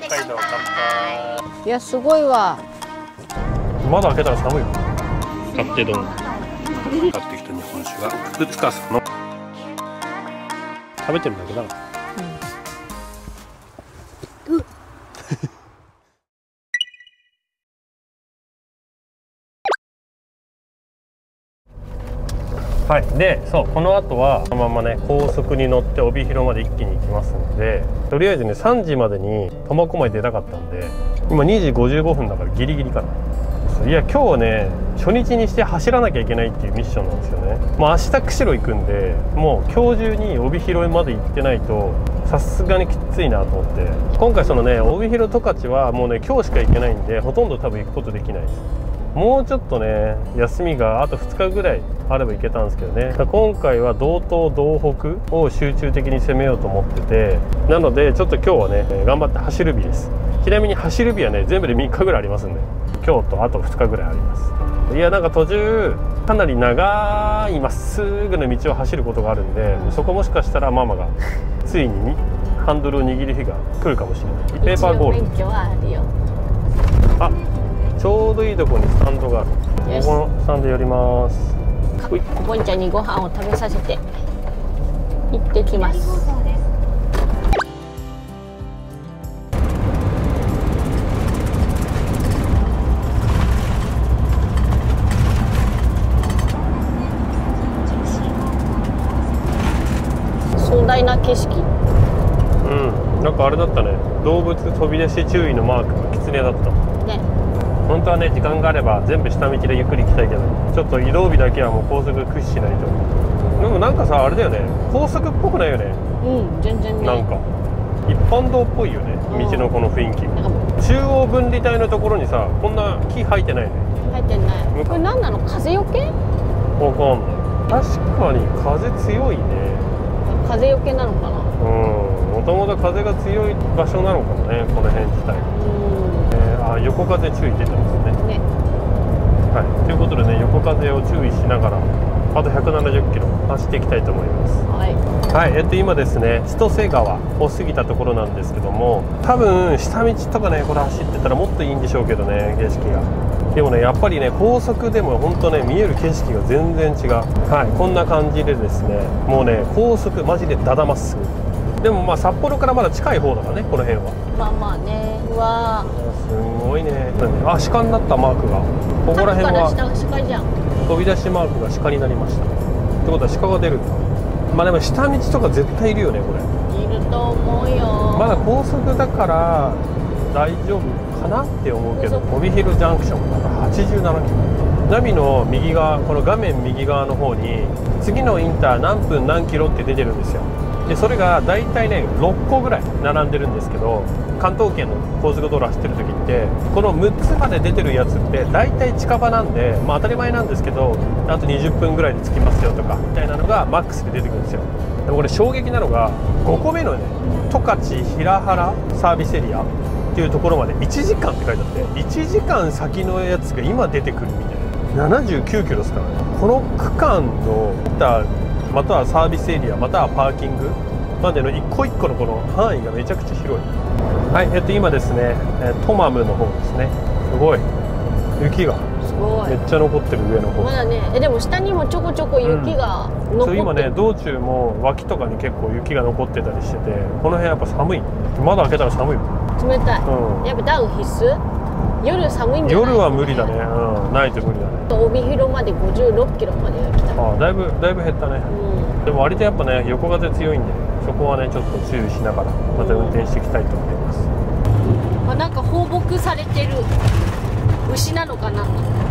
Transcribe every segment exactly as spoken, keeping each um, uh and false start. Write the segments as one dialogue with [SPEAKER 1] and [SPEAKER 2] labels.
[SPEAKER 1] 北海道乾杯。
[SPEAKER 2] いやすごいわ。
[SPEAKER 1] 窓開けたら寒いよ。勝手丼。買ってきた日本酒がふつかさの。食べてるだけだ。うん。はい、で、そう、この後はそのままね高速に乗って帯広まで一気に行きますので、とりあえずねさんじまでに苫小牧出たかったんで、今にじごじゅうごふんだからギリギリかな。いや今日ね初日にして走らなきゃいけないっていうミッションなんですよね。もう明日釧路行くんで、もう今日中に帯広まで行ってないとさすがにきついなと思って、今回そのね帯広十勝はもうね今日しか行けないんで、ほとんど多分行くことできないです。もうちょっとね休みがあとふつかぐらいあれば行けたんですけどね、今回は道東道北を集中的に攻めようと思ってて、なのでちょっと今日はね頑張って走る日です。ちなみに走る日はね全部でみっかぐらいありますんで、今日とあとふつかぐらいあります。いやなんか途中かなり長いまっすぐの道を走ることがあるんで、そこもしかしたらママがついにハンドルを握る日が来るかもしれない。ペーパーゴールド。
[SPEAKER 2] 免許はあるよ。
[SPEAKER 1] あ、ちょうどいいところにスタンドがある。ここのスタンド寄ります。
[SPEAKER 2] ボンちゃんにご飯を食べさせて行ってきます。壮大な景色。
[SPEAKER 1] うん、なんかあれだったね。動物飛び出し注意のマークがキツネだったね。本当はね時間があれば全部下道でゆっくり行きたいけど、ちょっと移動日だけはもう高速駆使しないと。でもなんかさあれだよね、高速っぽくないよね。
[SPEAKER 2] うん全然ね。
[SPEAKER 1] なんか一般道っぽいよね、道のこの雰囲気。中央分離帯のところにさこんな木生えてないね。
[SPEAKER 2] 生えてない。これ何なの、風よけ？
[SPEAKER 1] わかんない。確かに風強いね。
[SPEAKER 2] 風よけなのかな。
[SPEAKER 1] うん、もともと風が強い場所なのかもね、この辺自体。えー、あ、横風注意出てますね。ね。はい、ということでね、横風を注意しながらあとひゃくななじゅっキロ走っていきたいと思います。はい。はい、えっと今ですね、千歳川を過ぎたところなんですけども、多分下道とかねこれ走ってたらもっといいんでしょうけどね、景色が。でもねやっぱりね高速でも本当ね見える景色が全然違う。はい、こんな感じでですね、もうね高速マジでだだまっすぐ。でもまあ札幌からまだ近い方だからね、この辺は。まあまあね。うわー、すごいね。あ、鹿になったマークがここら辺は飛び出しマークが鹿になりました。ってことは鹿が出るんだ。まあでも下道とか絶対いるよねこれ。いると思うよ。まだ高速だから大丈夫かなって思うけど、帯広ジャンクションだからはちじゅうななキロ。ナビの右側、この画面右側の方に次のインター何分何キロって出てるんですよ。でそれが大体ねろっこぐらい並んでるんですけど、関東圏の高速道路走ってる時ってこのむっつまで出てるやつって大体近場なんで、まあ当たり前なんですけど、あとにじゅっぷんぐらいで着きますよとかみたいなのがマックスで出てくるんですよ。でもこれ衝撃なのがごこめのね十勝平原サービスエリアっていうところまでいちじかんって書いてあって、いちじかん先のやつが今出てくるみたいな。ななじゅうきゅうキロですからね。この区間のまたはサービスエリアまたはパーキングまでの一個一個のこの範囲がめちゃくちゃ広い。はい、えっと今ですねトマムの方ですね。すごい雪がめっちゃ残ってる上の方。まだね。えでも下にもちょこちょこ雪が残ってる、うん、そう今ね道中も脇とかに結構雪が残ってたりしてて、この辺やっぱ寒い。窓開けたら寒いよ。冷たい、うん、やっぱダウン必須。夜寒いんじゃない？夜は無理だね。うん、ないと無理だね。帯広までごじゅうろっキロまで来た。ああ、だいぶだいぶ減ったね。うん、でも割とやっぱね横風強いんで、そこはねちょっと注意しながらまた運転していきたいと思います。うん、あ、なんか放牧されてる牛なのかな。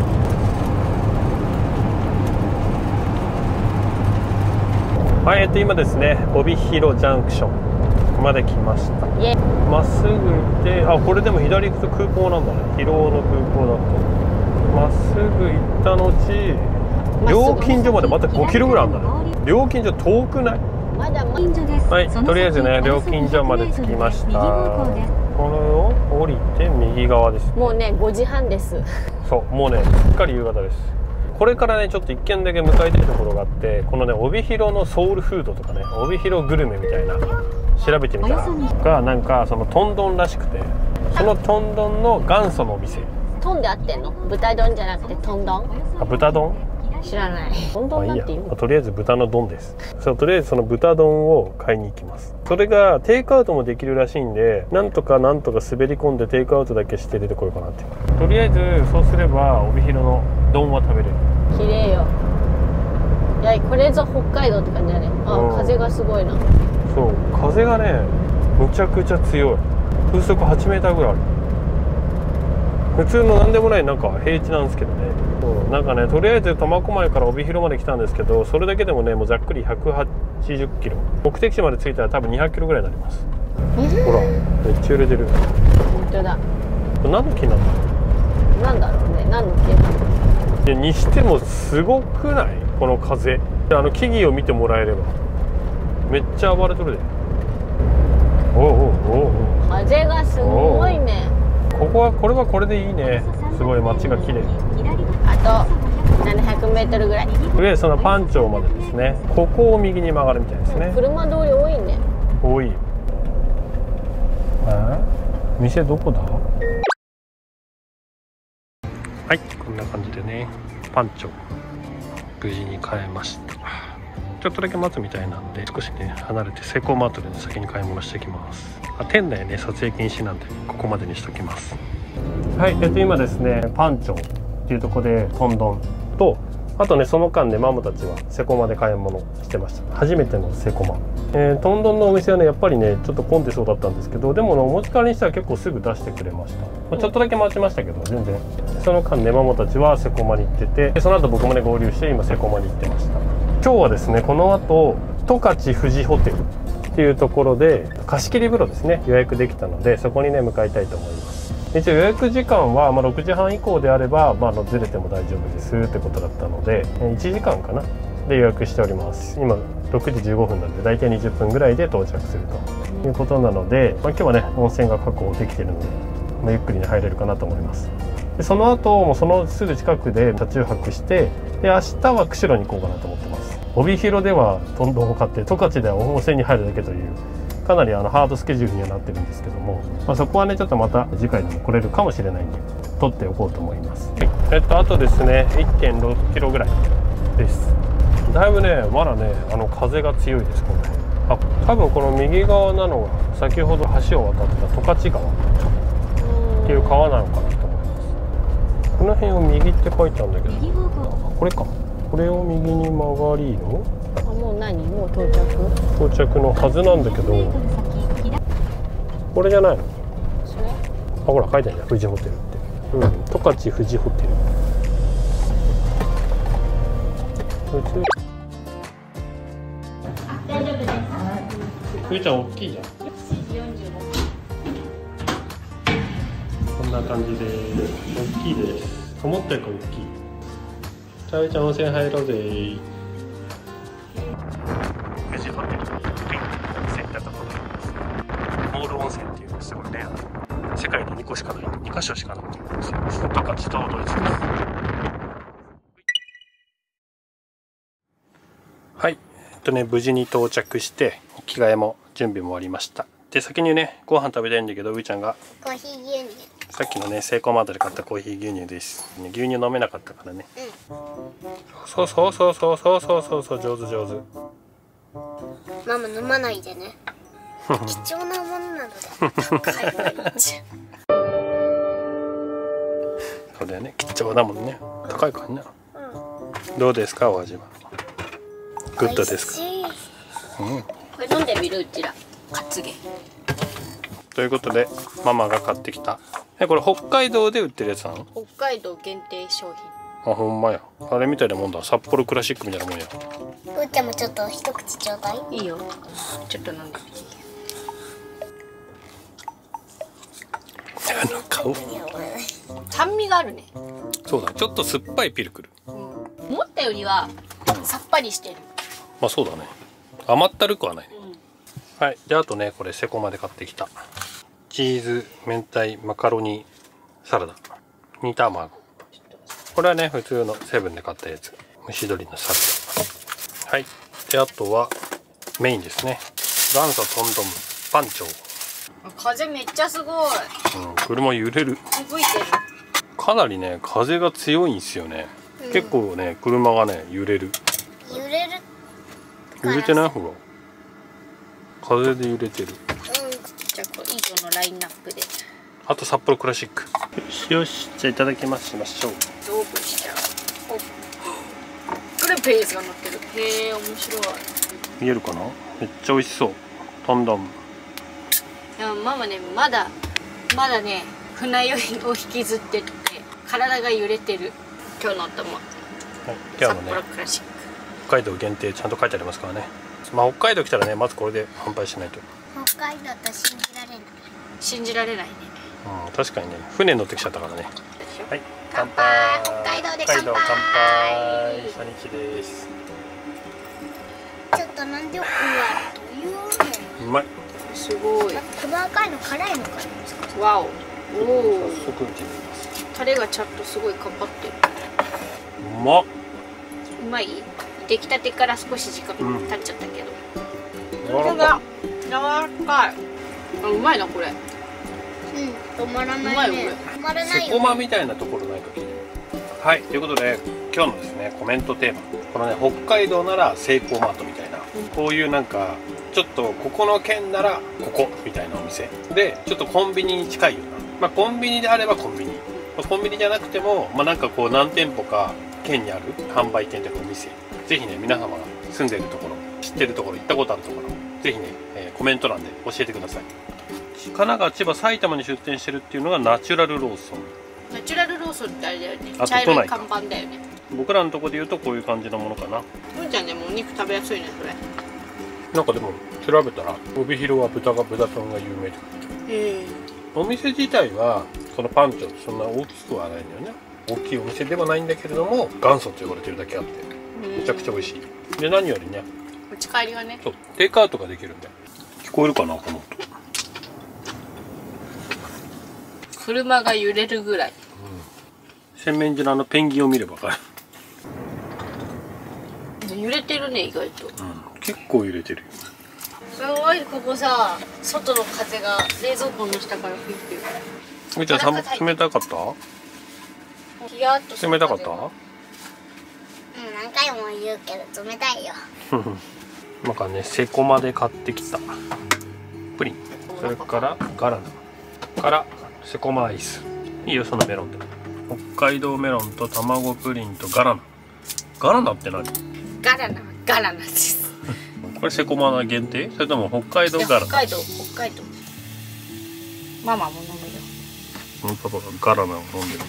[SPEAKER 1] はい、えっと今ですね帯広ジャンクションまで来ました。まっすぐ行って、あ、これでも左行くと空港なんだね。広尾の空港だとまっすぐ行った後料金所までまたごキロぐらいあるんだね。料金所遠くない？はい、とりあえずね料金所まで着きました。これを降りて右側です。もうねごじはんです。そう、もうねすっかり夕方です。これからねちょっと一軒だけ向かいたいところがあって、このね帯広のソウルフードとかね帯広グルメみたいな調べてみたらがなんかそのトンドンらしくて、 そのトン丼の元祖のお店。
[SPEAKER 2] トンで合ってんの？豚丼じゃなくてトン丼？
[SPEAKER 1] あ、豚丼？
[SPEAKER 2] 知らない。トン丼なんて言うの？
[SPEAKER 1] とりあえず豚の丼です。そう、とりあえずその豚丼を買いに行きます。それがテイクアウトもできるらしいんで、なんとかなんとか滑り込んでテイクアウトだけして出てこようかなって。とりあえずそうすれば帯広の丼は食べれる。
[SPEAKER 2] 綺麗よ。いや、これぞ北海道って感じだね。あ、うん、風がすごいな。
[SPEAKER 1] そう、風がねむちゃくちゃ強い。風速はちメーターぐらいある。普通のなんでもないなんか平地なんですけどね。うん、なんかね、とりあえず苫小牧から帯広まで来たんですけど、それだけでもねもうざっくりひゃくはちじゅっキロ、目的地まで着いたら多分にひゃくキロぐらいになります。ほら、めっちゃ揺れてる。
[SPEAKER 2] 本当だ。
[SPEAKER 1] 何の木なんだろ
[SPEAKER 2] う。なんだろうね、何の木なの。
[SPEAKER 1] でにしてもすごくない？この風。あの木々を見てもらえればめっちゃ暴れとるで。おおおおお。
[SPEAKER 2] 風がすごいね。
[SPEAKER 1] ここはこれはこれでいいね。すごい街が綺麗。
[SPEAKER 2] あとななひゃくメートルぐらい。
[SPEAKER 1] とりあえずそのパンチョまでですね。ここを右に曲がるみたいですね。
[SPEAKER 2] 車通り多いね。
[SPEAKER 1] 多い。あ、店どこだ？はい、こんな感じでね、パンチョ無事に買えました。ちょっとだけ待つみたいなんで少しね離れてセイコーマートで、ね、先に買い物してきます。あ、店内ね撮影禁止なんでここまでにしときます。はい、えっと今ですねパンチョっていうところでトン丼と、あとねその間ねママたちはセコマで買い物してました。初めてのセコマ、えー、トン丼のお店はねやっぱりねちょっと混んでそうだったんですけど、でも、ね、お持ち帰りにしたら結構すぐ出してくれました。まあ、ちょっとだけ待ちましたけど全然。その間ねママたちはセコマに行ってて、でその後僕もね合流して今セコマに行ってました。今日はですねこの後十勝富士ホテルっていうところで貸し切り風呂ですね予約できたので、そこにね向かいたいと思います。一応予約時間はまあろくじはん以降であれば、まあ、ずれても大丈夫ですってことだったのでいちじかんかなで予約しております。今ろくじじゅうごふんなんで大体にじゅっぷんぐらいで到着するということなので、まあ、今日はね温泉が確保できているので、まあ、ゆっくりに入れるかなと思います。でその後もそのすぐ近くで車中泊して、で明日は釧路に行こうかなと思ってます。帯広ではトンドンを買って十勝では温泉に入るだけというかなりあのハードスケジュールにはなってるんですけども、まあ、そこはねちょっとまた次回でも来れるかもしれないんで撮っておこうと思います。はい、えっとあとですね いってんろくキロぐらいです。だいぶねまだねあの風が強いです。これあ多分この右側なのが先ほど橋を渡った十勝川っていう川なのかなと思います。この辺を右って書いてあるんだけど、これか、これを右に曲がりの、
[SPEAKER 2] あ、もう何もう到着
[SPEAKER 1] 到着のはずなんだけど、これじゃないの？
[SPEAKER 2] それ？
[SPEAKER 1] あ、ほら書いてあるじゃん、富士ホテルって。うん、十勝富士ホテル。
[SPEAKER 2] 大丈夫です。
[SPEAKER 1] ふーちゃん大きいじゃん。こんな感じで大きいです。思ったより大きい。さゆちゃん温泉入ろうぜ。富士ホテルに行ったところです。モール温泉っていうのすごいレアな、世界ににこしかない、にかしょしかないっていうんですよ。十勝とドイツです。はい、えっとね無事に到着して着替えも準備も終わりました。で先にねご飯食べたいんだけど、うーちゃんが
[SPEAKER 2] コーヒー牛乳、
[SPEAKER 1] さっきのねセイコーマートで買ったコーヒー牛乳です。牛乳飲めなかったからね、うん、そうそうそうそうそうそうそうそう、上手上手。
[SPEAKER 2] ママ飲まないでね貴重なものなので
[SPEAKER 1] そうだよね、貴重だもんね、高いからね、うん、どうですかお味は？グッドですか？うん、こ
[SPEAKER 2] れ飲んでみる、うちら担げ。
[SPEAKER 1] ということでママが買ってきた、えこれ北海道で売ってるやつなの？
[SPEAKER 2] 北海道限定商
[SPEAKER 1] 品。あ、ほんまや、あれみたいなもんだ、札幌クラシックみたいなもんや。
[SPEAKER 2] うーちゃんもちょっと一口ちょうだい。いいよ、ちょっと飲んでみて。
[SPEAKER 1] あの顔
[SPEAKER 2] 酸味があるね。
[SPEAKER 1] そうだ、ちょっと酸っぱいピルクル、うん、
[SPEAKER 2] 思ったよりはさっぱりしてる。
[SPEAKER 1] まあそうだね、甘ったるくはないね、うん、はい。であとねこれセコマで買ってきたチーズ明太マカロニサラダ煮卵、これはね普通のセブンで買ったやつ、蒸し鶏のサラダ。はい。であとはメインですね、元祖トンドンパンチョ
[SPEAKER 2] 風めっちゃすごい。
[SPEAKER 1] うん、車揺れる。
[SPEAKER 2] 動いてる。
[SPEAKER 1] かなりね風が強いんですよね、うん、結構ね車がね揺れる。
[SPEAKER 2] 揺れる。
[SPEAKER 1] 揺れてない？ほら風で揺れてる。うん、
[SPEAKER 2] じゃあこれ以上のラインナップで。
[SPEAKER 1] あと札幌クラシック。よしよし、じゃあいただきますしましょう。
[SPEAKER 2] オープンしちゃう。お、これベースが乗ってる。へえ、面白い。
[SPEAKER 1] 見えるかな？めっちゃ美味しそう。トンドン。
[SPEAKER 2] いやママね、まだまだね船酔いを引きずってて体が揺れてる。今日のお供、はい、
[SPEAKER 1] 今日のね
[SPEAKER 2] 札幌クラシック
[SPEAKER 1] 北海道限定ちゃんと書いてありますからね。まあ北海道来たらねまずこれで販売しないと。
[SPEAKER 2] 北海道と信じられない。信じられないね。
[SPEAKER 1] うん、確かにね船乗ってきちゃったからね。はい、
[SPEAKER 2] 乾杯。北海道で乾杯。
[SPEAKER 1] 乾杯。初日です。
[SPEAKER 2] ちょっとなんでうわというの。
[SPEAKER 1] うまい。
[SPEAKER 2] すごい。細かいの辛いのかな。わお。おお。
[SPEAKER 1] 早速見てみます。
[SPEAKER 2] タレがちゃんとすごいかかってる。
[SPEAKER 1] うまっ。
[SPEAKER 2] うまい。出来たてから少し時間経っちゃったけど。
[SPEAKER 1] 柔らか
[SPEAKER 2] い。柔らかい。あ、うまいなこれ。うん、止まらないね。止まらないよね。
[SPEAKER 1] セコマみたいなところないか聞いて。はい、ということで今日のですねコメントテーマ、このね北海道ならセイコーマートみたいな、うん、こういうなんかちょっとここの県ならここみたいなお店でちょっとコンビニに近いような、まあコンビニであればコンビニ、まあ、コンビニじゃなくてもまあなんかこう何店舗か県にある販売店とかお店、ぜひね皆様が住んでるところ、知ってるところ、行ったことあるところ、ぜひね、えー、コメント欄で教えてください。神奈川、千葉、埼玉に出店してるっていうのがナチュラルローソン。
[SPEAKER 2] ナチュラルローソンってあれだよね。
[SPEAKER 1] あと
[SPEAKER 2] 茶色い看板だよね。
[SPEAKER 1] 僕らのところで言うとこういう感じのものかな。
[SPEAKER 2] うんちゃんでもお肉食べやすいねそれ。
[SPEAKER 1] なんかでも調べたら帯広は豚が豚パンが有名で。
[SPEAKER 2] へえ。お
[SPEAKER 1] 店自体はそのパンチョそんな大きくはないんだよね。大きいお店ではないんだけれども元祖と呼ばれてるだけあってめちゃくちゃ美味しい。で何よりね、
[SPEAKER 2] 持ち帰りはね、
[SPEAKER 1] そうテイクアウトができるんで。聞こえるかなこの音。
[SPEAKER 2] 車が揺れるぐらい、
[SPEAKER 1] うん、洗面所のあのペンギンを見れば分か
[SPEAKER 2] る。揺れてるね意外と、うん、
[SPEAKER 1] 結構揺れてるよ。
[SPEAKER 2] すごい。ここさ外の風が冷蔵庫の下から吹いてる。
[SPEAKER 1] みーちゃん寒冷たかった？
[SPEAKER 2] ヒヤッと
[SPEAKER 1] 冷たかった？うん、
[SPEAKER 2] 何回も言うけど冷たいよ。
[SPEAKER 1] なんかねセコマで買ってきたプリン、それからガラナからセコマアイス。いいよそのメロンで。北海道メロンと卵プリンとガラナ。ガラナって何？
[SPEAKER 2] ガラナガラナです。
[SPEAKER 1] これセコマ限定？それとも北海道ガラナ？
[SPEAKER 2] 北海道北海道。ママも飲むよ。
[SPEAKER 1] パパがガラナを飲んでる。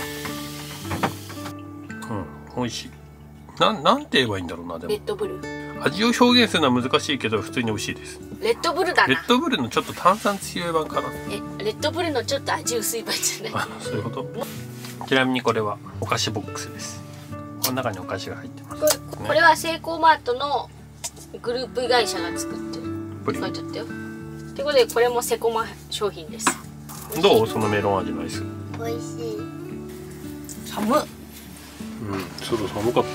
[SPEAKER 1] うん、美味しい。なん、なんて言えばいいんだろうな、でも。
[SPEAKER 2] レッドブル。
[SPEAKER 1] 味を表現するのは難しいけど、普通に美味しいです。
[SPEAKER 2] レッドブルだな。
[SPEAKER 1] レッドブルのちょっと炭酸強い版かな。
[SPEAKER 2] え、レッドブルのちょっと味薄い版じゃない。
[SPEAKER 1] あ、そういうこと。ちなみにこれはお菓子ボックスです。この中にお菓子が入ってます。
[SPEAKER 2] これ、ね、これはセイコーマートのグループ会社が作ってる。
[SPEAKER 1] プリン。
[SPEAKER 2] 書いてあったよ。ということで、これもセコマ商品です。
[SPEAKER 1] どう？そのメロン味のアイス。
[SPEAKER 2] 美味しい。寒っ。
[SPEAKER 1] うん、ちょっと寒かった。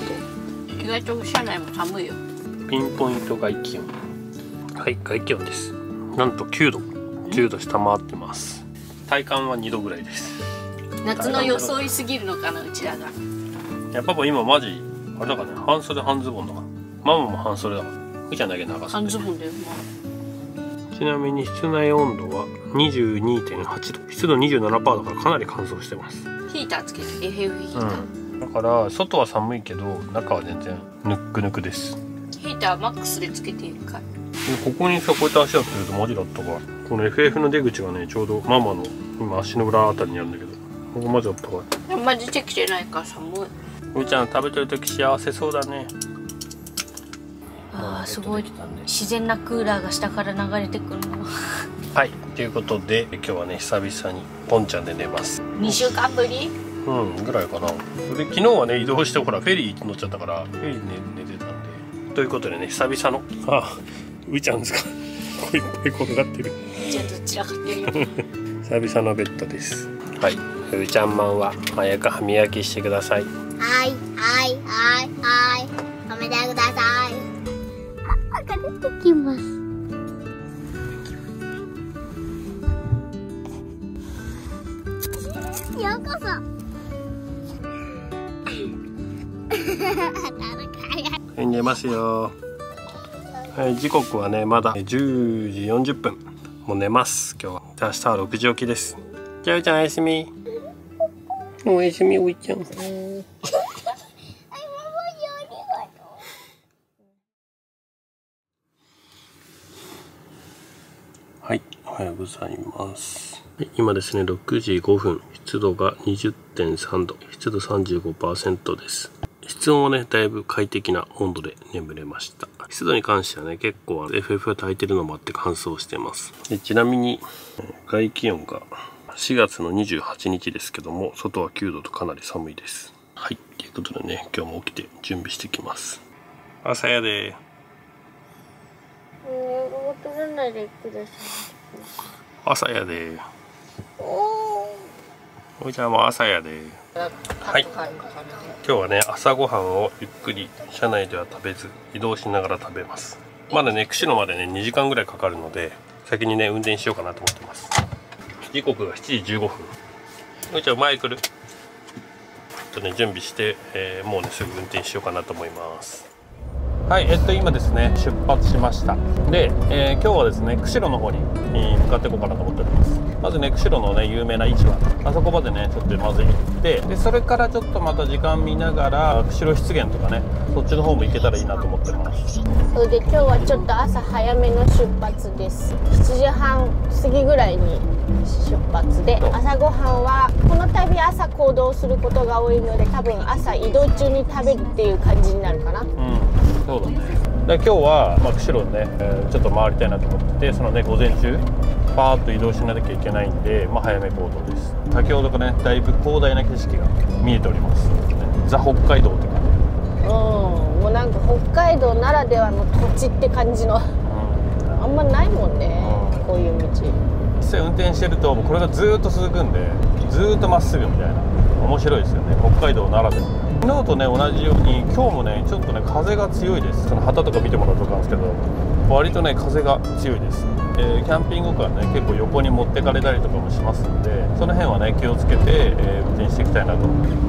[SPEAKER 2] 意外と車内も寒いよ。
[SPEAKER 1] ピンポイント外気温。はい、外気温です。なんときゅうど、きゅうど下回ってます。体感はにどぐらいです。
[SPEAKER 2] 夏の装いすぎるのかな、うちらが。
[SPEAKER 1] いや、パパ今マジあれだからね、半袖半ズボンだから。ママも半袖だから。うちゃんだけ長袖。
[SPEAKER 2] 半ズボンだよ、ま
[SPEAKER 1] あ。ちなみに室内温度は にじゅうにてんはちど、湿度 にじゅうななパーセント だからかなり乾燥してます。
[SPEAKER 2] ヒーターつけて、エフエフ ヒーター。
[SPEAKER 1] うんだから外は寒いけど中は全然ぬっくぬくです。
[SPEAKER 2] ヒーターマックスでつけているかい。
[SPEAKER 1] ここにさこうやって足をつけるとマジだったか。この エフエフ の出口がねちょうどママの今足の裏あたりにあるんだけど、ここマジだったかい。
[SPEAKER 2] あんま出てきてないから寒い。
[SPEAKER 1] うーちゃん食べてる時幸せそうだね。
[SPEAKER 2] あーすごい自然なクーラーが下から流れてくるの。
[SPEAKER 1] はいということで今日はね久々にポンちゃんで寝ます。
[SPEAKER 2] にしゅうかんぶり
[SPEAKER 1] うんぐらいかな。で昨日はね移動してほらフェリー乗っちゃったからフェリーで寝てたんで、ということでね久々のあうーちゃんですかこういっぱい転がってる。
[SPEAKER 2] じゃあどちらかっていうよ。
[SPEAKER 1] 久々のベッドです。はい、うーちゃんマンは早く歯磨きしてください。
[SPEAKER 2] はいはいはいはい止めてください。パパが出てきます。 こそ
[SPEAKER 1] はい、寝ますよ。はい、時刻はねまだじゅうじよんじゅっぷん。もう寝ます。今日は明日はろくじ起きです。じゃあちゃんおやすみ。おやすみおいちゃん。はい、おはようございます。今ですねろくじごふん、湿度が にじゅってんさんど、湿度 さんじゅうごパーセント です。室温はねだいぶ快適な温度で眠れました。湿度に関してはね結構 エフエフ が焚いてるのもあって乾燥してます。でちなみに外気温がしがつのにじゅうはちにちですけども、外はきゅうどとかなり寒いです。はい、ということでね今日も起きて準備してきます。朝やで。朝やで。おいちゃんも朝やで。はい、今日はね朝ごはんをゆっくり車内では食べず移動しながら食べます。まだね釧路までねにじかんぐらいかかるので先にね運転しようかなと思ってます。時刻がしちじじゅうごふん。おいちゃん前来る。ちょっとね準備して、えー、もうねすぐ運転しようかなと思います。はい、えっと今ですね出発しました。で、えー、今日はですね釧路の方に向かっていこうかなと思っております。まずね釧路のね有名な市場、あそこまでねちょっとまず行って、でそれからちょっとまた時間見ながら釧路湿原とかねそっちの方も行けたらいいなと思ってます。
[SPEAKER 2] それで今日はちょっと朝早めの出発です。しちじはん過ぎぐらいに出発で、朝ごはんはこの度朝行動することが多いので多分朝移動中に食べるっていう感じになるかな。うん、
[SPEAKER 1] そうだね。で今日は、まあ、釧路ね、えー、ちょっと回りたいなと思ってて、そのね午前中パーッと移動しなきゃいけないんで、まあ、早め行動です。先ほどからねだいぶ広大な景色が見えております。ザ北海道って感じ。うん、
[SPEAKER 2] もうなんか北海道ならではの土地って感じの、うん、あんまないもんね、うん、こういう道。
[SPEAKER 1] 実際運転してるともうこれがずーっと続くんでずーっとまっすぐみたいな、面白いですよね北海道ならでは。昨日とね同じように今日もねちょっとね風が強いです。その旗とか見てもらうと分かるんですけど割とね風が強いです。えー、キャンピングカーね結構横に持ってかれたりとかもしますんで、その辺はね気をつけて、えー、運転していきたいなと思います。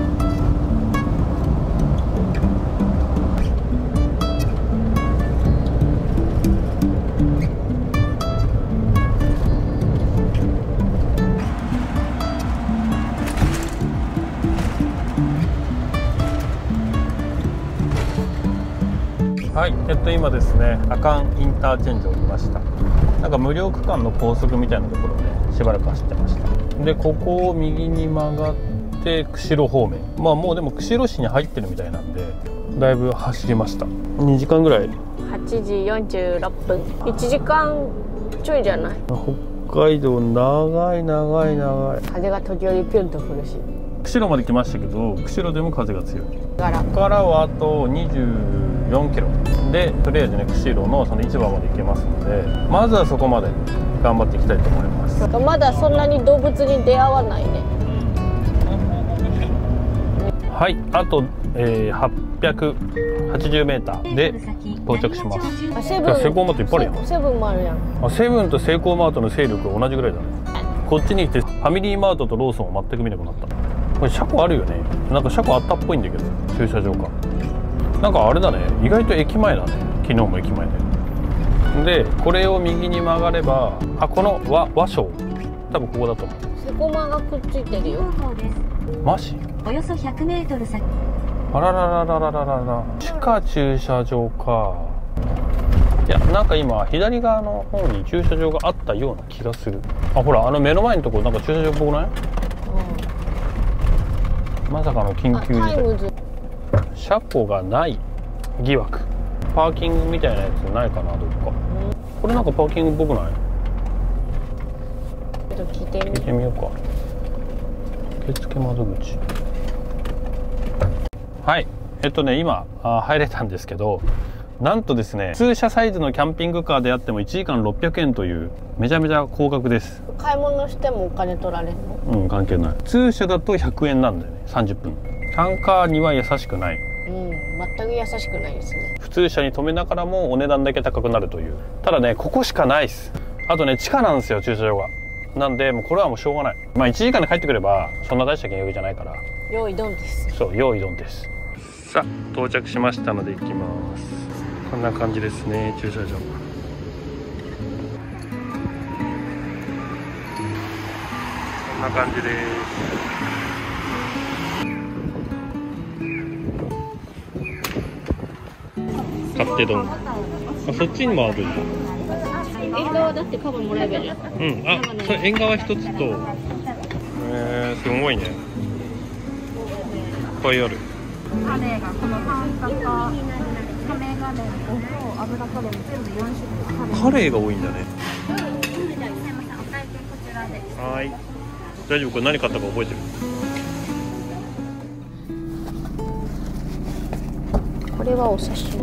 [SPEAKER 1] はい、えっと今ですね阿寒インターチェンジを降りました。なんか無料区間の高速みたいなところをねしばらく走ってました。でここを右に曲がって釧路方面、まあもうでも釧路市に入ってるみたいなんでだいぶ走りました。にじかんぐらい。は
[SPEAKER 2] ちじよんじゅうろっぷん、いちじかんちょいじゃない。
[SPEAKER 1] 北海道長い長い長い。
[SPEAKER 2] 風が時折ピュンと降るし。
[SPEAKER 1] 釧路まで来ましたけど釧路でも風が強い。ここからはあとにじゅうよんキロでとりあえずね釧路のその市場まで行けますので、まずはそこまで頑張っていきたいと思います。
[SPEAKER 2] まだそんなに動物に出会わないね。
[SPEAKER 1] はい、あと、えー、はっぴゃくはちじゅうメーターで到着します。
[SPEAKER 2] あ、セブン、
[SPEAKER 1] セイコーマートいっぱいあるやん。
[SPEAKER 2] セブンもあるやん。
[SPEAKER 1] あ、セブンとセイコーマートの勢力が同じぐらいだね。こっちに来てファミリーマートとローソンを全く見なくなった。これ車庫あるよね。なんか車庫あったっぽいんだけど駐車場か。なんかあれだね、意外と駅前だね。昨日も駅前で。でこれを右に曲がれば、あ、この和和商多分ここだと思う。
[SPEAKER 2] セコマがくっついてるよ。
[SPEAKER 1] マジ？
[SPEAKER 3] およそひゃくメートル先。
[SPEAKER 1] あらららららららら。地下駐車場か。いや、なんか今左側の方に駐車場があったような気がする。あ、ほらあの目の前のところなんか駐車場っぽくない？うん、まさかの緊急事態。車庫がない疑惑。パーキングみたいなやつないかな、どっか。これなんかパーキングっぽくない？
[SPEAKER 2] ちょっと聞いてみ
[SPEAKER 1] 聞いてみようか。受付窓口。はい、えっとね今あ入れたんですけど、なんとですね普通車サイズのキャンピングカーであってもいちじかんろっぴゃくえんというめちゃめちゃ高額です。
[SPEAKER 2] 買い物してもお金取られるの？
[SPEAKER 1] うん、関係ない。普通車だとひゃくえんなんだよね。さんじゅっぷん。タンカーには優しくない。
[SPEAKER 2] うん、全く優しくないですね。
[SPEAKER 1] 普通車に止めながらもお値段だけ高くなるという。ただねここしかないです。あとね地下なんですよ駐車場が。 なんでもうこれはもうしょうがない。まあいちじかんで帰ってくればそんな大した金額じゃないから、
[SPEAKER 2] 用意ドンです。
[SPEAKER 1] そう用意ドンです。さあ到着しましたので行きます。こんな感じですね、駐車場。こんな感じです。勝手丼。あ、そっちにもある。
[SPEAKER 2] 縁側だってカバンもらえばいいじゃん。
[SPEAKER 1] うん、あ、それ縁側一つと、えー、すごいね。いっぱいある。
[SPEAKER 3] カレーがこの半カカ、カメガレン、お風呂、油カレー全部よん種類。
[SPEAKER 1] カレーが多いんだね。
[SPEAKER 3] すいません、お会計こちらで。
[SPEAKER 1] はい。大丈夫、これ何買ったか覚えてる？
[SPEAKER 2] これはお刺身。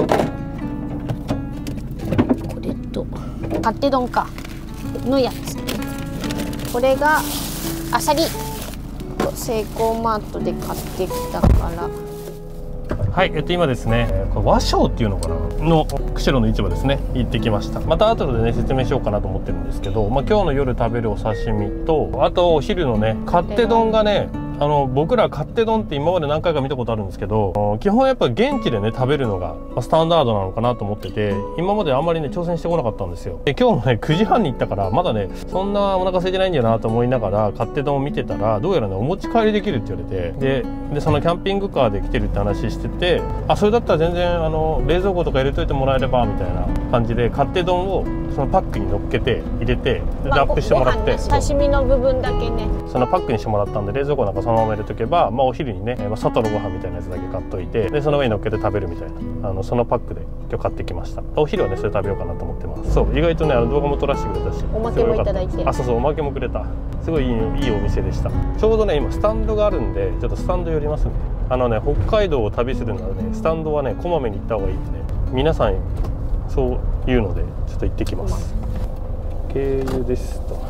[SPEAKER 2] これと勝手丼かのやつ。これがアサリ。セイコーマートで買ってきたから。
[SPEAKER 1] はい、えっと今ですね、これ和商っていうのかなの釧路の市場ですね、行ってきました。また後でね説明しようかなと思ってるんですけど、まあ、今日の夜食べるお刺身と、あとお昼のね勝手丼がね、あの僕ら勝手丼って今まで何回か見たことあるんですけど、基本やっぱ現地でね食べるのがスタンダードなのかなと思ってて、今まであんまりね挑戦してこなかったんですよ。で今日もねくじはんに行ったからまだねそんなお腹空いてないんだよなと思いながら勝手丼を見てたら、どうやらねお持ち帰りできるって言われて、ででそのキャンピングカーで来てるって話してて、あそれだったら全然あの冷蔵庫とか入れといてもらえればみたいな感じで、勝手丼をそのパックに乗っけて入れてラップしてもらって、
[SPEAKER 2] 刺身の部分だけね
[SPEAKER 1] そのパックにしてもらったんで、冷蔵庫なんかそのまま入れとけば、まあ、お昼にね、まあ、外のご飯みたいなやつだけ買っといて、でその上に乗っけて食べるみたいな、あのそのパックで今日買ってきました。お昼はねそれ食べようかなと思ってます。そう意外とねあの動画も撮らせてくれたし、
[SPEAKER 2] おまけもいただいて、
[SPEAKER 1] あそうそうおまけもくれた。すごいいい、いいお店でした。ちょうどね今スタンドがあるんで、ちょっとスタンド寄りますね。あのね北海道を旅するならねスタンドはねこまめに行った方がいいってね皆さんそう言うので、ちょっと行ってきます。経由ですと。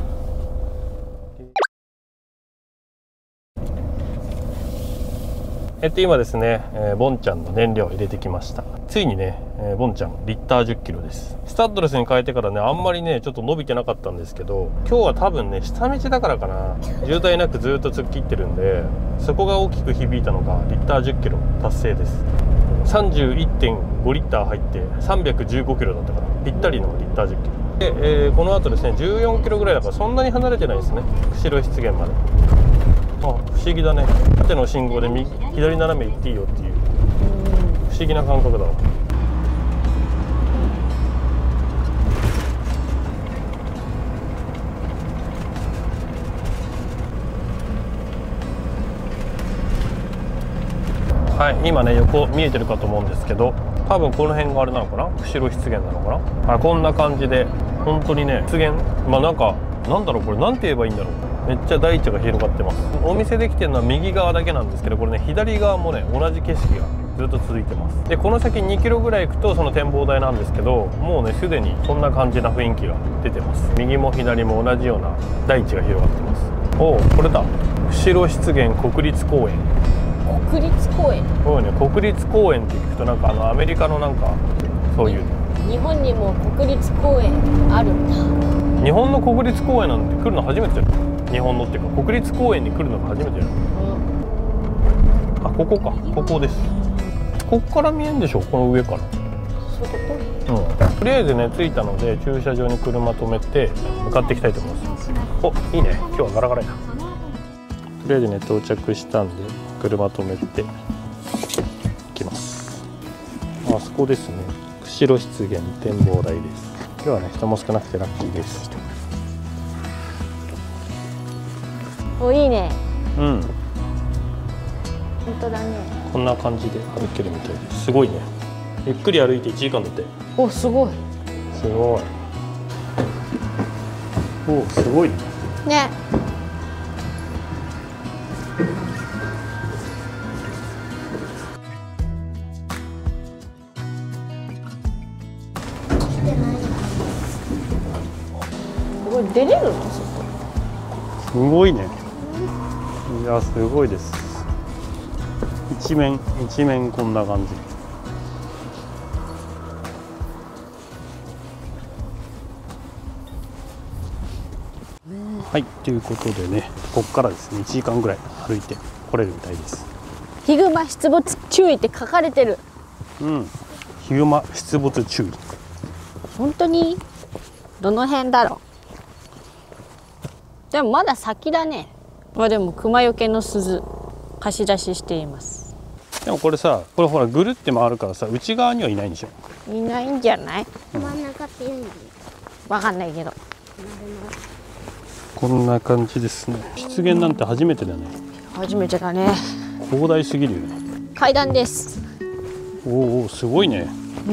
[SPEAKER 1] えっと今ですね、えー、ボンちゃんの燃料を入れてきました。ついにね、えー、ボンちゃんリッターじゅっキロです。スタッドレスに変えてからねあんまりねちょっと伸びてなかったんですけど、今日は多分ね下道だからかな、渋滞なくずっと突っ切ってるんで、そこが大きく響いたのがリッターじゅっキロ達成です。さんじゅういってんごリッター入ってさんびゃくじゅうごキロだったから、ぴったりのリッターじゅっキロで、えー、この後ですねじゅうよんキロぐらいだからそんなに離れてないですね、釧路湿原まで。あ、不思議だね。縦の信号で右左斜め行っていいよっていう不思議な感覚だわ。はい、今ね横見えてるかと思うんですけど、多分この辺があれなのかな、釧路湿原なのかな。はい、こんな感じで本当にね湿原、まあなんかなんだろうこれなんて言えばいいんだろう。めっちゃ大地が広がってます。お店できてるのは右側だけなんですけど、これね左側もね同じ景色がずっと続いてます。でこの先にキロぐらい行くとその展望台なんですけど、もうねすでにそんな感じな雰囲気が出てます。右も左も同じような大地が広がってます。おおこれだ、釧路湿原国立公園。
[SPEAKER 2] 国立公園、
[SPEAKER 1] そうね、国立公園って聞くとなんかあのアメリカのなんかそういう、
[SPEAKER 2] 日本にも国立公園あるんだ。
[SPEAKER 1] 日本の国立公園なんて来るの初めてだよ。日本のっていうか国立公園に来るのが初めてだよ、うん、あここか、ここです。ここから見えるんでしょ、この上から。
[SPEAKER 2] そういうこ
[SPEAKER 1] と、うん、とりあえずね着いたので駐車場に車止めて向かっていきたいと思います。お、いいね、今日はガラガラや。とりあえずね到着したんで車止めて行きます。あそこですね、釧路湿原展望台です。今日はね人も少なくてラッキーです。
[SPEAKER 2] お、いいね。
[SPEAKER 1] うん、
[SPEAKER 2] 本当だね。
[SPEAKER 1] こんな感じで歩けるみたいです。すごいね、ゆっくり歩いていちじかんだって。
[SPEAKER 2] お、すごい
[SPEAKER 1] すごい。お、すごいね。
[SPEAKER 2] ね。これ出れるの？そこ。
[SPEAKER 1] すごいね。いやすごいです。一面一面こんな感じ。 はい、ということでね、ここからですねいちじかんぐらい歩いて来れるみたいです。
[SPEAKER 2] ヒグマ出没注意って書かれてる。
[SPEAKER 1] うん、ヒグマ出没注意。
[SPEAKER 2] 本当にどの辺だろう。でもまだ先だね。まあでも熊よけの鈴貸し出ししています。
[SPEAKER 1] でもこれさ、これほらぐるって回るからさ、内側にはいないんでしょ。
[SPEAKER 2] いないんじゃない？
[SPEAKER 3] 真ん中って言うんだよ。
[SPEAKER 2] わかんないけど。
[SPEAKER 1] こんな感じですね。湿原なんて初めてだね。
[SPEAKER 2] 初めてだね。
[SPEAKER 1] 広大すぎるよね。
[SPEAKER 2] 階段です。
[SPEAKER 1] おお、すごいね。
[SPEAKER 2] うん。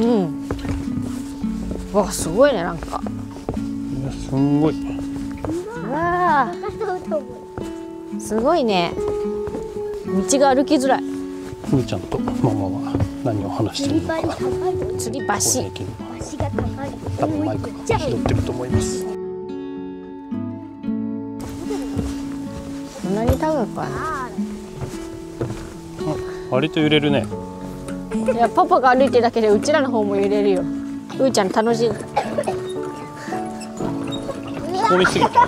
[SPEAKER 2] わあ、すごいね、なんか。
[SPEAKER 1] いや、すんごい。
[SPEAKER 2] わあ。すごいね。道が歩きづらい。
[SPEAKER 1] ふーちゃんとママは何を話しているのか。
[SPEAKER 2] 吊り橋。
[SPEAKER 3] 橋が高い。
[SPEAKER 1] 多分マイクが拾ってると思います。
[SPEAKER 2] そんなに高くはな
[SPEAKER 1] 割と揺れるね。
[SPEAKER 2] い。いや、パパが歩いてるだけでうちらの方も揺れるよ。うーちゃん楽しい。
[SPEAKER 1] 通り過ぎた。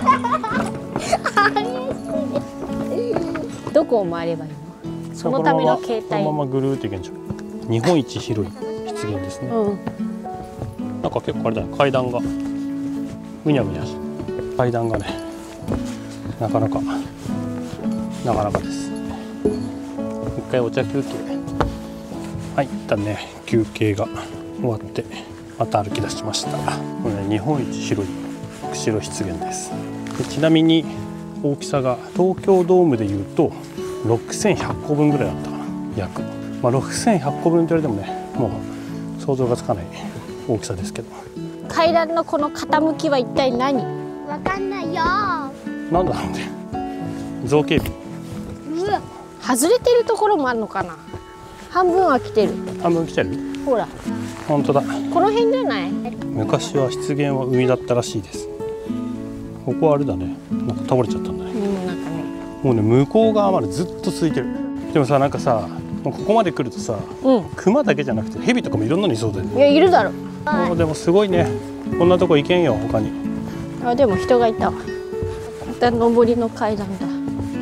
[SPEAKER 2] どこを回ればいいの？そのための携帯。
[SPEAKER 1] このままぐるーっていけんじゃん。日本一広い湿原ですね。
[SPEAKER 2] うん。
[SPEAKER 1] なんか結構あれだね、階段がぐにゃぐにゃし、階段がね、なかなかなかなかです。一回お茶休憩。はい、一旦ね休憩が終わってまた歩き出しました。これね、日本一広い釧路湿原です。でちなみに大きさが東京ドームでいうとろくせんひゃっこぶんぐらいだったかな、約。まあろくせんひゃっこぶんと言われてもね、もう想像がつかない大きさですけど。
[SPEAKER 2] 階段のこの傾きは一体何？
[SPEAKER 3] わかんないよ。
[SPEAKER 1] なんだろうね。造形美。
[SPEAKER 3] うわ。
[SPEAKER 2] 外れてるところもあるのかな。半分は来てる。
[SPEAKER 1] 半分来てる。
[SPEAKER 2] ほら。
[SPEAKER 1] 本当だ。
[SPEAKER 2] この辺じゃない？
[SPEAKER 1] 昔は湿原は海だったらしいです。ここはあれだね。なんか倒れちゃったんだね。
[SPEAKER 2] うん、なんかね。
[SPEAKER 1] もうね、向こう側までずっと続いてる。でもさ、なんかさ、もうここまで来るとさ、
[SPEAKER 2] うん。
[SPEAKER 1] 熊だけじゃなくてヘビとかもいろんなのいそうだよね。
[SPEAKER 2] いや、いるだろ。
[SPEAKER 1] もうでもすごいね。こんなとこ行けんよ、他に。
[SPEAKER 2] あ、でも人がいたわ。また上りの階段だ。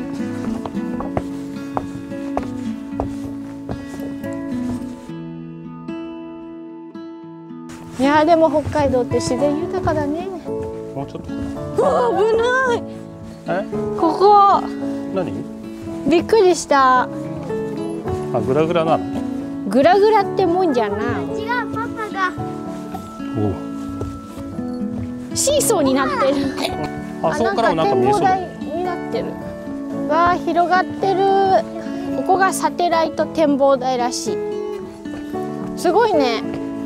[SPEAKER 2] いやー、でも北海道って自然豊かだね。
[SPEAKER 1] もうちょっとかな。
[SPEAKER 2] うわ、危ない。
[SPEAKER 1] え？
[SPEAKER 2] ここ。
[SPEAKER 1] 何？
[SPEAKER 2] びっくりした。
[SPEAKER 1] あ、グラグラなの？
[SPEAKER 2] グラグラってもんじゃない。
[SPEAKER 3] 違う、パパが。
[SPEAKER 1] おう。
[SPEAKER 2] シーソーになってる。
[SPEAKER 1] あそこからもなんか見えそうだ。
[SPEAKER 2] 展望台になってる。わあ、広がってる。ここがサテライト展望台らしい。すごいね。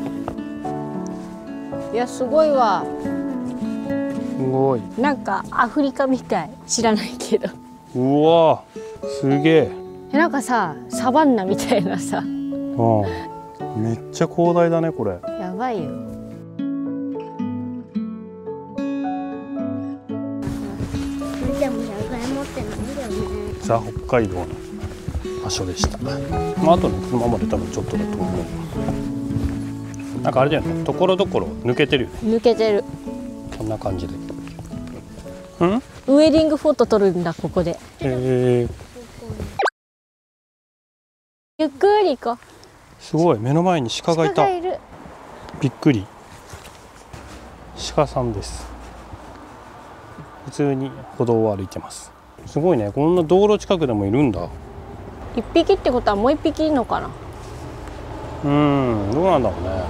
[SPEAKER 2] いや、すごいわ。
[SPEAKER 1] すごい。
[SPEAKER 2] なんかアフリカみたい。知らないけど。
[SPEAKER 1] うわ、すげえ。
[SPEAKER 2] え、なんかさ、サバンナみたいなさ。
[SPEAKER 1] うん。めっちゃ広大だね、これ。
[SPEAKER 2] やばいよ。
[SPEAKER 3] でもじゃがいもってなんだよね。
[SPEAKER 1] ザ・北海道の場所でした。まあ、あとね、車まで多分ちょっとだと思う。なんかあれだよね、ところどころ抜けてるよね。
[SPEAKER 2] 抜けてる。
[SPEAKER 1] こんな感じで。うん？
[SPEAKER 2] ウェディングフォト撮るんだ、ここで。
[SPEAKER 1] えー、
[SPEAKER 2] ゆっくり行こう。
[SPEAKER 1] すごい、目の前に鹿がいた。
[SPEAKER 2] 鹿がいる。
[SPEAKER 1] びっくり。鹿さんです。普通に歩道を歩いてます。すごいね、こんな道路近くでもいるんだ。
[SPEAKER 2] 一匹ってことはもう一匹いるのかな。
[SPEAKER 1] うん、どうなんだろうね。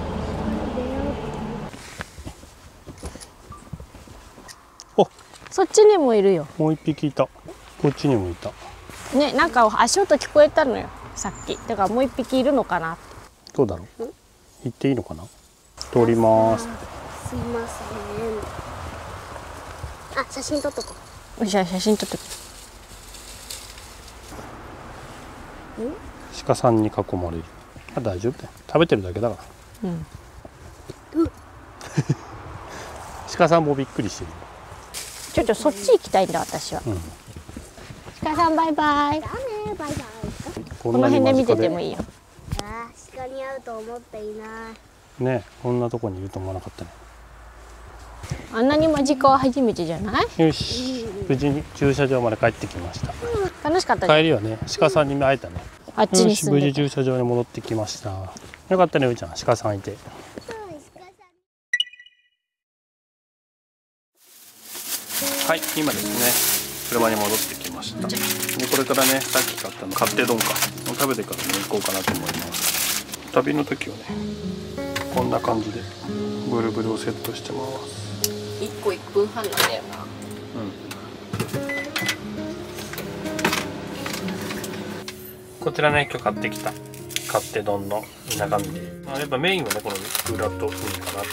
[SPEAKER 1] お、
[SPEAKER 2] そっちにもいるよ。
[SPEAKER 1] もう一匹いた。こっちにもいた。
[SPEAKER 2] ね、なんか足音聞こえたのよ、さっき。だからもう一匹いるのかなって。
[SPEAKER 1] どうだろう。行っていいのかな。通ります。
[SPEAKER 3] すいません。あ、写真撮っとこ
[SPEAKER 2] う。じゃあ写真撮ってく。
[SPEAKER 1] 鹿さんに囲まれる。あ、大丈夫だよ。食べてるだけだから。
[SPEAKER 2] うん。
[SPEAKER 1] 鹿さんもびっくりしてる。
[SPEAKER 2] ちょっとそっち行きたいんだ、私は。
[SPEAKER 1] うん、
[SPEAKER 2] 鹿さんバイバイ。
[SPEAKER 3] う。だね、バイバイ。
[SPEAKER 1] こ
[SPEAKER 2] この辺で見ててもいいよ。
[SPEAKER 3] あー、鹿に会うと思っていない。
[SPEAKER 1] ね、こんなとこにいると思わなかったね。
[SPEAKER 2] あんなに間近は初めてじゃない？
[SPEAKER 1] よし、無事に駐車場まで帰ってきました。
[SPEAKER 2] 楽しかったね。
[SPEAKER 1] 帰りはね、鹿さんに会えたね。
[SPEAKER 2] あっちに住んでた。
[SPEAKER 1] 無事駐車場に戻ってきました。よかったね、うーちゃん、鹿さんいて。はい、今ですね、車に戻ってきました。で、これからね、さっき買ったの勝手丼かを食べてからね、行こうかなと思います。旅の時はね、こんな感じでブルブルをセットしてます。
[SPEAKER 2] いっこいっぷんはんなんだよな。
[SPEAKER 1] うん。こちらね、今日買ってきた勝手丼の中身で、まあ、やっぱメインはね、この裏とウニかな。はい。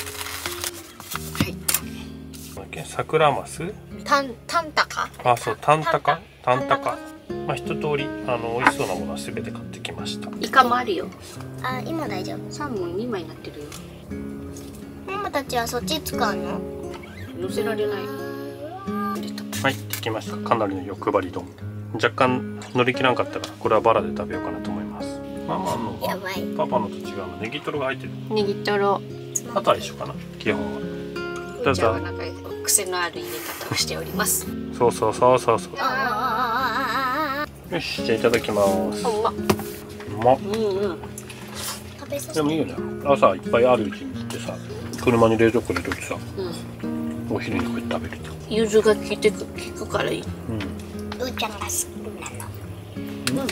[SPEAKER 1] 桜マス？
[SPEAKER 2] タンタンタカ？
[SPEAKER 1] あ、そう、タンタカ、タンタカ。まあ一通りあの美味しそうなものはすべて買ってきました。
[SPEAKER 2] イカもあるよ。
[SPEAKER 4] あ、今大丈夫。
[SPEAKER 2] サーモンにまいになってるよ。
[SPEAKER 4] ママたちはそっち使うの？
[SPEAKER 2] 乗せられない。
[SPEAKER 1] はい、できました。かなりの欲張り丼。若干乗り切らんかったからこれはバラで食べようかなと思います。ママの
[SPEAKER 4] やばい。
[SPEAKER 1] パパのと違うのネギトロが入ってる。
[SPEAKER 2] ネギトロ。
[SPEAKER 1] あとは一緒かな、基本は。
[SPEAKER 2] うーちゃんはなんか癖のある入れ方をしております。
[SPEAKER 1] そうそうそうそうそう。
[SPEAKER 4] あ
[SPEAKER 1] よし、じゃあいただきます。
[SPEAKER 2] うまっ。
[SPEAKER 1] うまっ。
[SPEAKER 2] うんうん。
[SPEAKER 4] 食べさせて。
[SPEAKER 1] でもいいよね。朝いっぱいあるうちに切ってさ、車に冷蔵庫入れといてさ、
[SPEAKER 2] うん。
[SPEAKER 1] お昼にこうやって食べると。
[SPEAKER 2] 柚子が効いてく効くからいい。
[SPEAKER 1] うん。
[SPEAKER 4] うーちゃんが好きなの。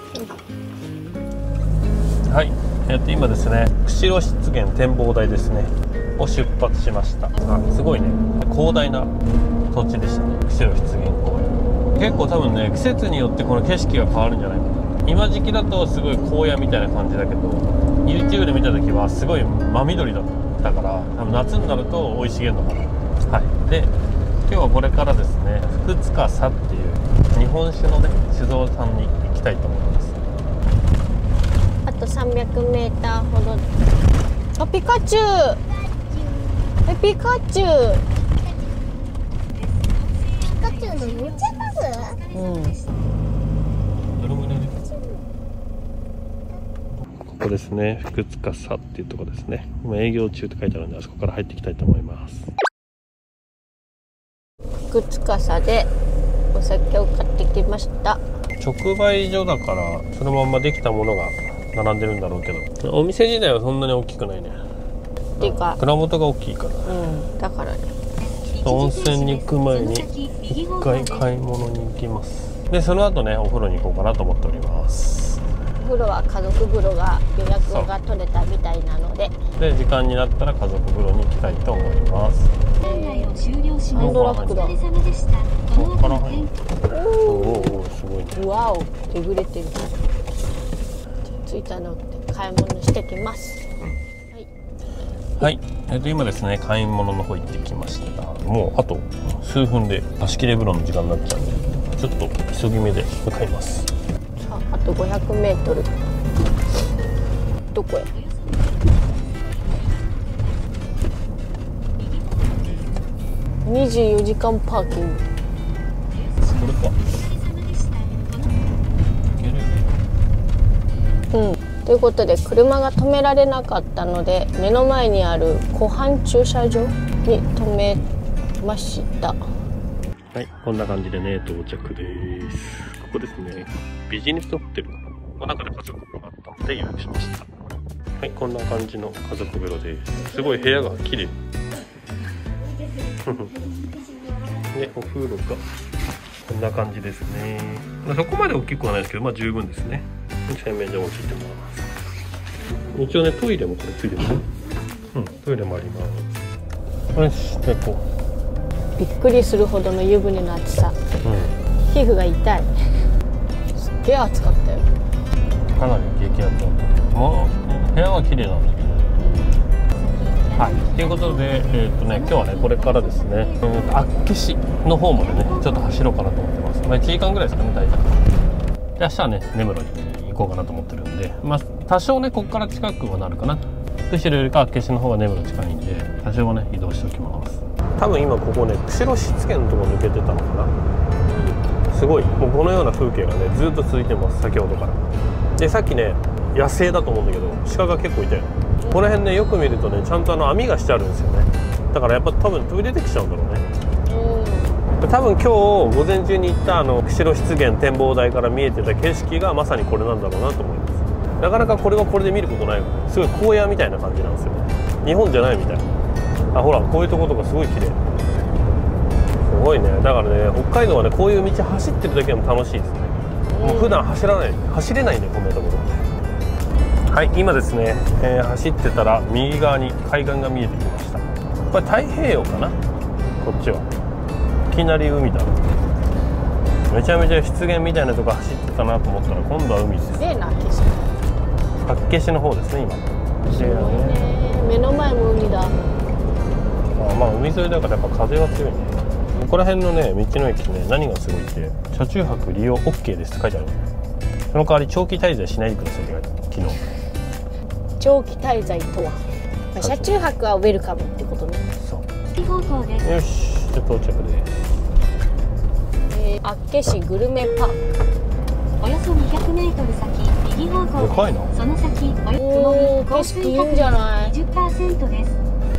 [SPEAKER 1] うん。はい。えっと今ですね、釧路湿原展望台ですね。を出発しました。あ、すごいね。広大な土地でしたね。釧路湿原公園。結構多分ね、季節によってこの景色が変わるんじゃないかな。今時期だとすごい荒野みたいな感じだけど、 YouTube で見た時はすごい真緑だったから、多分夏になると生い茂るのかな。はい。で、今日はこれからですね、福塚佐っていう日本酒のね酒造さんに行きたいと思います。
[SPEAKER 2] あとさんびゃくメーターほど。あ、ピカチュウ。え、ピカチュウ。
[SPEAKER 4] ピカチュウのむちゃます？
[SPEAKER 2] うん。
[SPEAKER 1] どれぐらいでここですね、福塚佐っていうところですね。今営業中って書いてあるんで、あそこから入っていきたいと思います。
[SPEAKER 2] 福塚佐でお酒を買ってきました。
[SPEAKER 1] 直売所だからそのまんまできたものが並んでるんだろうけど、お店自体はそんなに大きくないね。
[SPEAKER 2] っていうか、
[SPEAKER 1] 蔵元が大きいから。
[SPEAKER 2] うん、だからね。
[SPEAKER 1] ちょっと温泉に行く前に一回買い物に行きます。でその後ね、お風呂に行こうかなと思っております。
[SPEAKER 2] お風呂は家族風呂が予約が取れたみたいなので、
[SPEAKER 1] で時間になったら家族風呂に行きたいと思います。
[SPEAKER 2] ハンドラックだ。
[SPEAKER 1] ここから入る。おお、すごいね。
[SPEAKER 2] わお、えぐれてる。着いたので買い物してきます。
[SPEAKER 1] はい、えっと今ですね、買い物の方行ってきました。もうあと数分で貸し切れ風呂の時間になっちゃうんで、ちょっと急ぎ目で向かいます。
[SPEAKER 2] さあ、あとごひゃくメートル。どこへ？にじゅうよじかんパーキング。
[SPEAKER 1] これか。
[SPEAKER 2] うん。ということで車が止められなかったので、目の前にある湖畔駐車場に止めました。
[SPEAKER 1] はい、こんな感じでね、到着です。ここですね、ビジネスホテルの中で家族風呂があったので予約しました。はい、こんな感じの家族風呂です。すごい部屋が綺麗で、お風呂がこんな感じですね。そこまで大きくはないですけど、まあ十分ですね。洗面所もついてます。一応ね、トイレもこれついてる。うん、トイレもあります。よし、でこう
[SPEAKER 2] びっくりするほどの湯船の熱さ、うん、皮膚が痛い。すっげえ暑かったよ。
[SPEAKER 1] かなり激アツだった。もう部屋は綺麗なんだけど、うん、はい、ということで、えーっとね、今日はねこれからですね、うん、厚岸の方までねちょっと走ろうかなと思ってます。まあいちじかんぐらいですかね、大体。で明日はね根室に行こうかなと思ってるんで、まあ多少ねここから近くはなるかな。釧路よりか厚岸の方が根室近いんで、多少はね移動しておきます。多分今ここね、釧路湿原のところ抜けてたのかな。すごい、もうこのような風景がねずっと続いてます、先ほどから。でさっきね野生だと思うんだけど鹿が結構いて、この辺ねよく見るとねちゃんとあの網がしてあるんですよね。 だからやっぱ多分飛び出てきちゃうんだろうね。
[SPEAKER 2] うん、
[SPEAKER 1] 多分今日午前中に行ったあの釧路湿原展望台から見えてた景色がまさにこれなんだろうなと思います。なかなかこれはこれで見ることないよね。すごい荒野みたいな感じなんですよ。日本じゃないみたい。あ、ほらこういうとことかすごい綺麗。すごいね。だからね、北海道はね、こういう道走ってるだけでも楽しいですね。もう普段走らない走れないね、こんなところ。はい、今ですね、えー、走ってたら右側に海岸が見えてきました。これ太平洋かな、こっちはいきなり海だ。めちゃめちゃ湿原みたいなとこ走ってたなと思ったら今度は海です。
[SPEAKER 2] 綺麗な景色。
[SPEAKER 1] 厚岸の方ですね、今。
[SPEAKER 2] すごいね。目の前も海だ。
[SPEAKER 1] あ、まあ海沿いだからやっぱ風が強いね。ここら辺のね、道の駅ね、何がすごいって車中泊利用 オーケー ですって書いてある。その代わり長期滞在しないでくださいって書いてある。昨日
[SPEAKER 2] 長期滞在とは、車中泊はウェルカムってことね。
[SPEAKER 1] そう。
[SPEAKER 3] 方向です。
[SPEAKER 1] よし、じゃあ到着です。
[SPEAKER 2] えー、厚岸グルメパーク。
[SPEAKER 3] およそにひゃくメートル先、右方向です。
[SPEAKER 1] でかいな。
[SPEAKER 3] その先、およ
[SPEAKER 2] おー、
[SPEAKER 3] そ
[SPEAKER 2] 景色いいんじゃない？
[SPEAKER 3] にじゅっパーセント です。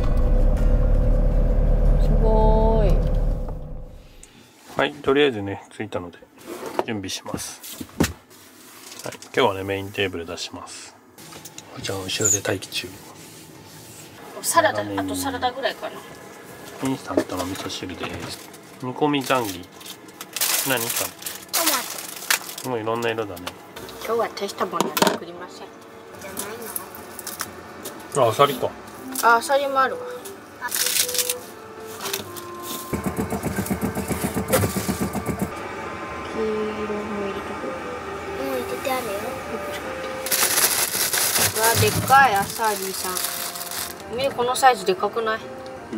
[SPEAKER 2] すごーい。
[SPEAKER 1] はい、とりあえずね、着いたので準備します。はい、今日はね、メインテーブル出します。おちゃん後ろで待機中。
[SPEAKER 2] サラダ、あとサラダぐらいかな。
[SPEAKER 1] インスタントの味噌汁です。煮込みザンギ。何か。
[SPEAKER 4] トマト
[SPEAKER 1] もういろんな色だね。
[SPEAKER 2] 今日は大したものは作りません。
[SPEAKER 4] じゃないの？
[SPEAKER 1] あ、アサリか。
[SPEAKER 2] あ、アサリもあるわ。黄色も入れとく。
[SPEAKER 4] うん、入れてあるよ。
[SPEAKER 2] うわ、でっかいアサリさん。ね、このサイズでかくない？
[SPEAKER 1] うん。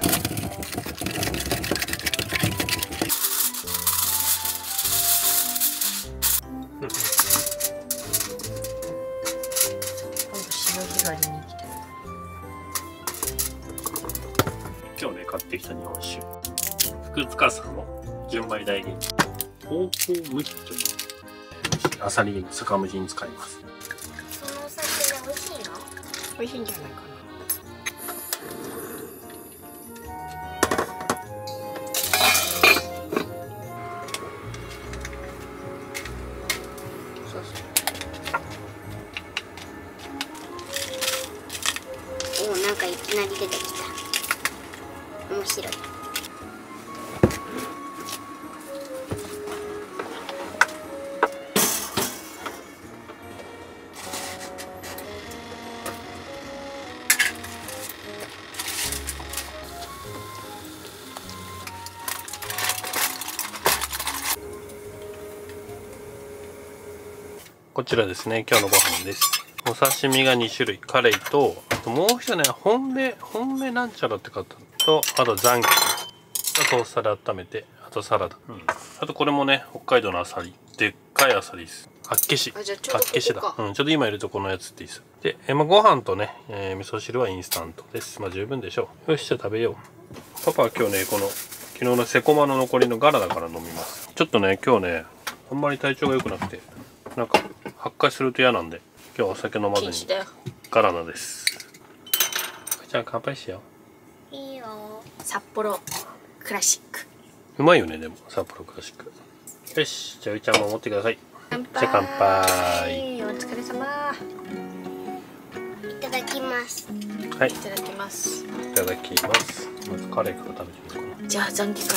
[SPEAKER 1] 今日ね、買ってきた日本酒。福塚さんの純米大吟醸。東京無比というアサリ酒蒸しに使います。
[SPEAKER 4] そのお酒で美味しいの？
[SPEAKER 2] 美味しいんじゃないかな。そうそう。
[SPEAKER 4] お、なんかいきなり出てきた。面白い。
[SPEAKER 1] こちらですね、今日のご飯です。お刺身がに種類、カレイと、あともう一つね、本命、本命なんちゃらって買ったのと、あとザンギ。あとトースターで温めて、あとサラダ。うん、あとこれもね、北海道のアサリ。でっかいアサリです。厚岸。
[SPEAKER 2] あ、じゃあちょうどここか。
[SPEAKER 1] 厚岸だ。うん、ちょっと今いるとこのやつっていいです。で、えまあ、ご飯とね、えー、味噌汁はインスタントです。まあ十分でしょう。よし、じゃあ食べよう。パパは今日ね、この、昨日のセコマの残りのガラだから飲みます。ちょっとね、今日ね、あんまり体調が良くなくて、なんか、発火すると嫌なんで、今日はお酒飲まずにガラナです。じゃあ乾杯しよ
[SPEAKER 4] いいよ。
[SPEAKER 2] 札幌クラシック。
[SPEAKER 1] う。うまいよね、でも札幌クラシック。よし、じゃあういちゃんも持ってください。
[SPEAKER 2] 乾杯。
[SPEAKER 1] じゃあ乾杯。
[SPEAKER 2] お疲れ様。
[SPEAKER 4] いただきます。
[SPEAKER 1] はい、
[SPEAKER 2] いただきます。
[SPEAKER 1] いただきます。まずカレーから食べてみようか
[SPEAKER 2] じゃあザンギから。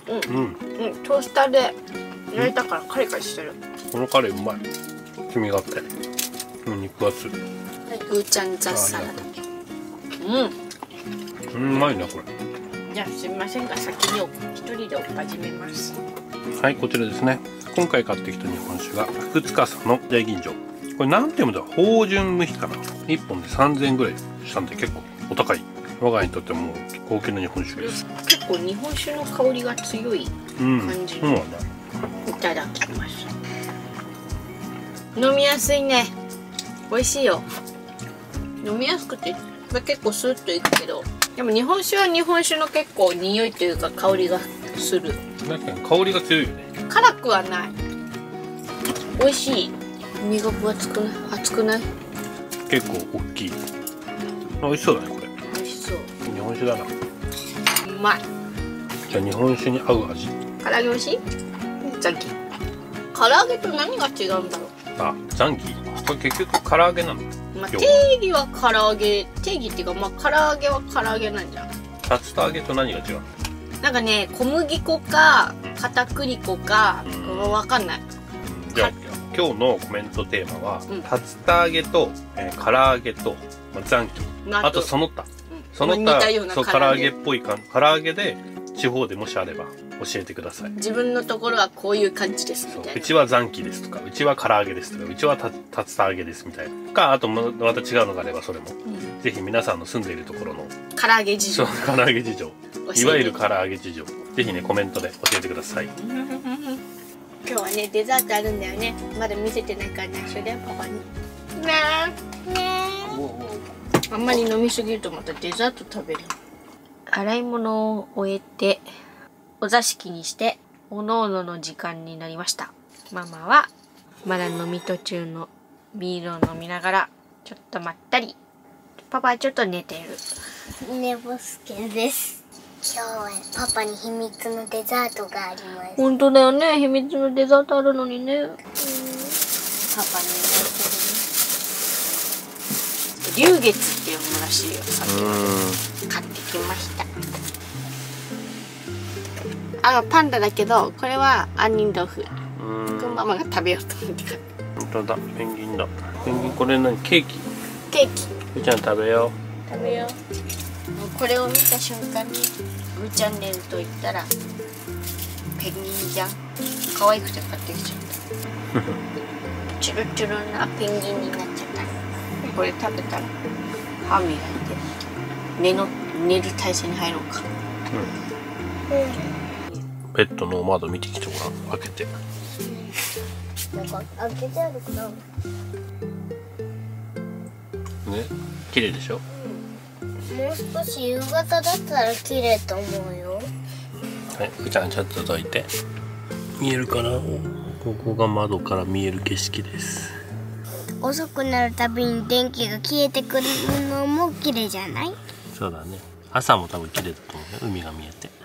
[SPEAKER 2] うん、
[SPEAKER 1] な。うん、
[SPEAKER 2] うん、トースターで焼いたからカリカリしてる。
[SPEAKER 1] このカレーうまい。黄身があって、うん、肉厚。
[SPEAKER 2] うーちゃんザサラダ。うん。
[SPEAKER 1] うん、うまいなこれ。
[SPEAKER 2] じゃあすみませんが先に一人で始めます。
[SPEAKER 1] はい、こちらですね。今回買ってきた日本酒が福塚さんの大吟醸。これなんて読むんだ。芳醇無比かな。一本で三千円ぐらいしたんで結構お高い。我が家にとっても高級な日本酒です。
[SPEAKER 2] 結構日本酒の香りが強い
[SPEAKER 1] うん、
[SPEAKER 2] 感じ。
[SPEAKER 1] そうなんだ。
[SPEAKER 2] いただきます。飲みやすいね。美味しいよ。飲みやすくて結構スーッといくけど、でも日本酒は日本酒の結構匂いというか香りがする。
[SPEAKER 1] 確かに香りが強いよね。
[SPEAKER 2] 辛くはない。美味しい。身が分厚くない？厚くない？
[SPEAKER 1] 結構大きい。美味しそうだねこれ。
[SPEAKER 2] 美味しそう。
[SPEAKER 1] 酒だな。
[SPEAKER 2] うまい。
[SPEAKER 1] じゃあ日本酒に合う味。
[SPEAKER 2] 唐揚げ美味しい？ザンギ。唐揚げと何が違うんだろう。
[SPEAKER 1] あ、ザンギ。これ結局唐揚げなの。
[SPEAKER 2] まあ、定義は唐揚げ、定義っていうか、まあ、唐揚げは唐揚げなんじゃん。
[SPEAKER 1] 竜田揚げと何が違うの？
[SPEAKER 2] なんかね、小麦粉か片栗粉か、うん、わかんない。
[SPEAKER 1] じゃあ今日のコメントテーマは、うん、竜田揚げと、えー、唐揚げと、まあ、ザンギ、あとその他、うん、その他、そう唐揚げっぽいか唐揚げで地方でもしあれば教えてください。
[SPEAKER 2] 自分のところはこういう感じですみたいな。
[SPEAKER 1] うちはザンギですとか、うちは唐揚げですとか、うちは竜田揚げですみたいな。かあとまた違うのがあればそれも、うん、ぜひ皆さんの住んでいるところの
[SPEAKER 2] 唐揚げ事情、
[SPEAKER 1] 唐揚げ事情、いわゆる唐揚げ事情、ぜひねコメントで教えてください。
[SPEAKER 2] 今日はねデザートあるんだよね。まだ見せてないから内緒だよパパに。ねえねえ。あんまり飲みすぎるとまたデザート食べる。洗い物を終えてお座敷にしておのおのの時間になりました。ママはまだ飲み途中のビールを飲みながらちょっとまったり。パパはちょっと寝てる。
[SPEAKER 4] 寝ぼすけです。今日はパパに秘密のデザートがあります。
[SPEAKER 2] 本当だよね、秘密のデザートあるのにね。うん、パパにね、龍月っていうのらしいよ。さっき買ってきました。あ、パンダだけどこれは杏仁豆腐。ママが食べようと思って買った。
[SPEAKER 1] 本当だ、ペンギンだ。ペンギンこれ何？ケーキ？
[SPEAKER 2] ケーキ。
[SPEAKER 1] うーちゃん食べよ
[SPEAKER 2] う。食べよう。これを見た瞬間にうーチャンネルと言ったらペンギンじゃん。可愛くて買ってきちゃった。チュルチュルなペンギンになっちゃった。これ食べたら歯磨いて寝の寝る体勢に入ろうか。
[SPEAKER 1] うん。うん、ベッドの窓見てきてごらん。開けて。
[SPEAKER 4] なんか開けてあるかな。ね、
[SPEAKER 1] 綺麗でしょ。
[SPEAKER 4] もう少し夕方だったら綺麗と思うよ。
[SPEAKER 1] はい、ふーちゃんちょっとどいて。見えるかな。ここが窓から見える景色です。
[SPEAKER 4] 遅くなるたびに電気が消えてくるのも綺麗じゃない？
[SPEAKER 1] そうだね。朝も多分綺麗だと思うよ。海が見えて。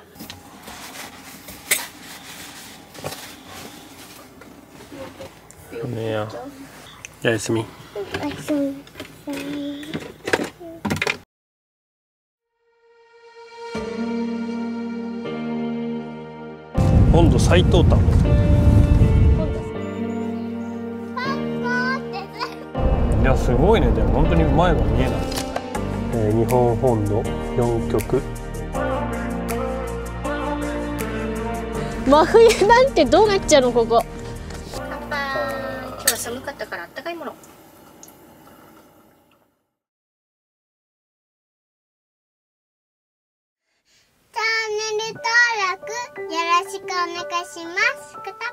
[SPEAKER 1] ねや。じゃあ休み。
[SPEAKER 4] おやすみ。
[SPEAKER 1] 温度最東端。いやすごいね。でも本当に前が見えない。えー、日本本土よんきょく。
[SPEAKER 2] 真冬なんてどうなっちゃうのここ。乾杯。今日は寒かったからあったかいもの。
[SPEAKER 4] チャンネル登録よろしくお願いします。